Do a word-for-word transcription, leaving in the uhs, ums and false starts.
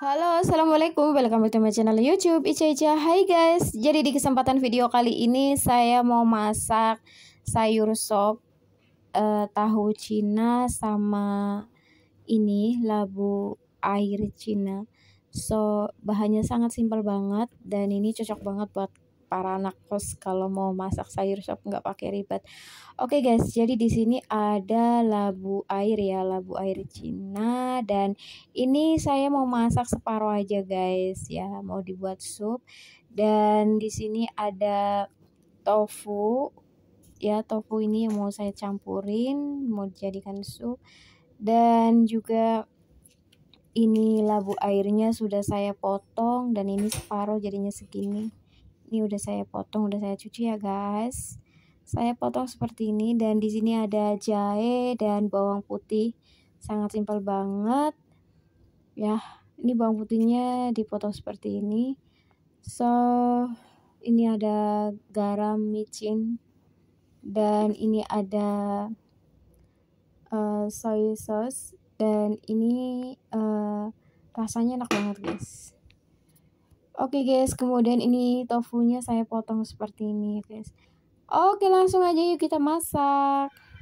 Halo, assalamualaikum, welcome back to my channel YouTube Ica Ica. Hai guys, jadi di kesempatan video kali ini saya mau masak sayur sop eh, tahu Cina sama ini labu air Cina. So bahannya sangat simpel banget dan ini cocok banget buat para anak kos kalau mau masak sayur sop nggak pakai ribet. Oke guys, jadi di sini ada labu air ya, labu air Cina, dan ini saya mau masak separuh aja guys ya, mau dibuat sup. Dan di sini ada tofu ya, tofu ini yang mau saya campurin, mau dijadikan sup. Dan juga ini labu airnya sudah saya potong dan ini separuh jadinya segini. Ini udah saya potong, udah saya cuci ya guys. Saya potong seperti ini dan di sini ada jahe dan bawang putih. Sangat simpel banget. Ya, ini bawang putihnya dipotong seperti ini. So, ini ada garam, micin, dan ini ada uh, soy sauce, dan ini uh, rasanya enak banget guys. Oke guys, kemudian ini tofunya saya potong seperti ini guys. Oke, langsung aja yuk kita masak.